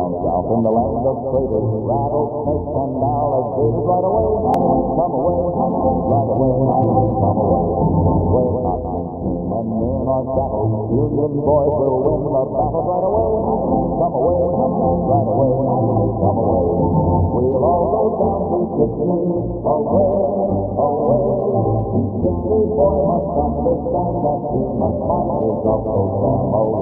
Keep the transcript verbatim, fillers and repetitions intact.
down south in the land of traders, rattlesnakes and alligators. Right away, come away, right away, come away. Where cotton and men are chattel, Union boys will win the battle. Right away, come away, right away, come away. We'll all go down to Dixie, away, away. Dixie boy must understand that he must fight his Uncle Sam.